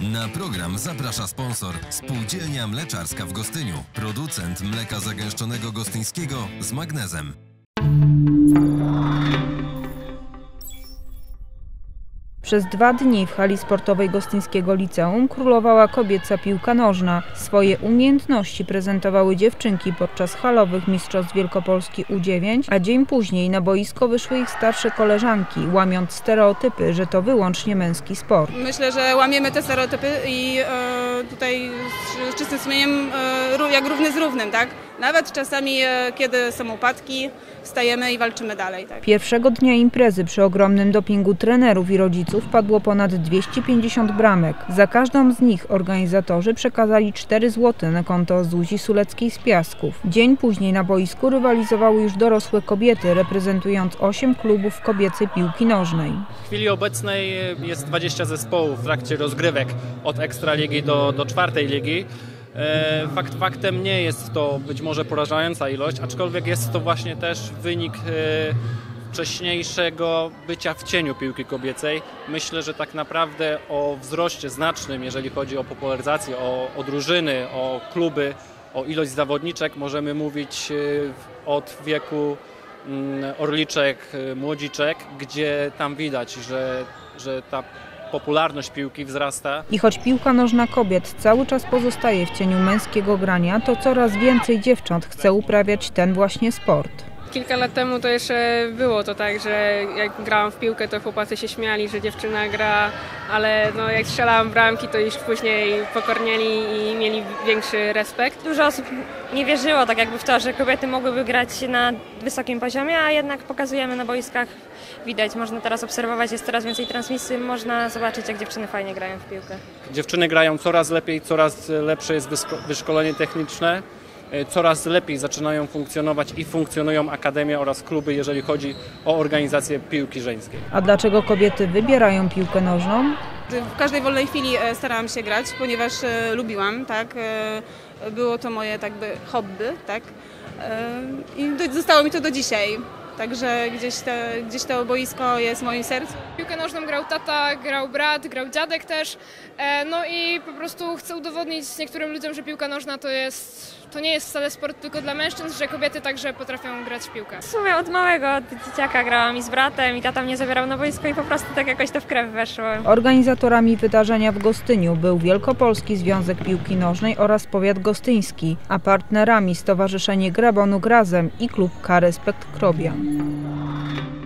Na program zaprasza sponsor Spółdzielnia Mleczarska w Gostyniu, producent mleka zagęszczonego gostyńskiego z magnezem. Przez 2 dni w hali sportowej Gostyńskiego Liceum królowała kobieca piłka nożna. Swoje umiejętności prezentowały dziewczynki podczas halowych mistrzostw Wielkopolski U9, a dzień później na boisko wyszły ich starsze koleżanki, łamiąc stereotypy, że to wyłącznie męski sport. Myślę, że łamiemy te stereotypy i tutaj z czystym sumieniem jak równy z równym, tak? Nawet czasami, kiedy są upadki, wstajemy i walczymy dalej. Tak? Pierwszego dnia imprezy przy ogromnym dopingu trenerów i rodziców padło ponad 250 bramek. Za każdą z nich organizatorzy przekazali 4 zł na konto Zuzi Suleckiej z Piasków. Dzień później na boisku rywalizowały już dorosłe kobiety, reprezentując 8 klubów kobiecej piłki nożnej. W chwili obecnej jest 20 zespołów w trakcie rozgrywek od Ekstraligi do 4. ligi. Faktem nie jest to być może porażająca ilość, aczkolwiek jest to właśnie też wynik wcześniejszego bycia w cieniu piłki kobiecej. Myślę, że tak naprawdę o wzroście znacznym, jeżeli chodzi o popularyzację, o drużyny, o kluby, o ilość zawodniczek możemy mówić od wieku orliczek, młodziczek, gdzie tam widać, że ta popularność piłki wzrasta. I choć piłka nożna kobiet cały czas pozostaje w cieniu męskiego grania, to coraz więcej dziewcząt chce uprawiać ten właśnie sport. Kilka lat temu to jeszcze było to tak, że jak grałam w piłkę, to chłopacy się śmiali, że dziewczyna gra, ale no jak strzelałam bramki, to już później pokornieli i mieli większy respekt. Dużo osób nie wierzyło tak jakby w to, że kobiety mogłyby grać na wysokim poziomie, a jednak pokazujemy na boiskach, widać, można teraz obserwować, jest coraz więcej transmisji, można zobaczyć, jak dziewczyny fajnie grają w piłkę. Dziewczyny grają coraz lepiej, coraz lepsze jest wyszkolenie techniczne. Coraz lepiej zaczynają funkcjonować i funkcjonują akademie oraz kluby, jeżeli chodzi o organizację piłki żeńskiej. A dlaczego kobiety wybierają piłkę nożną? W każdej wolnej chwili starałam się grać, ponieważ lubiłam, tak? Było to moje hobby, tak? I zostało mi to do dzisiaj. Także gdzieś to boisko jest w moim sercu. Piłkę nożną grał tata, grał brat, grał dziadek też. No i po prostu chcę udowodnić niektórym ludziom, że piłka nożna to nie jest wcale sport tylko dla mężczyzn, że kobiety także potrafią grać w piłkę. W sumie od małego, od dzieciaka grałam i z bratem i tata mnie zabierał na boisko i po prostu tak jakoś to w krew weszło. Organizatorami wydarzenia w Gostyniu był Wielkopolski Związek Piłki Nożnej oraz Powiat Gostyński, a partnerami Stowarzyszenie Grabonuk Razem i klub K Respekt Krobia.